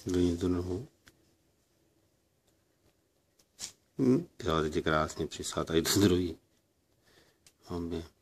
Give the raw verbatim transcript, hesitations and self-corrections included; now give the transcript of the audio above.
Vyni tu nohu. Hm, ale teď je krásně přisát, tady to druhý. Obě.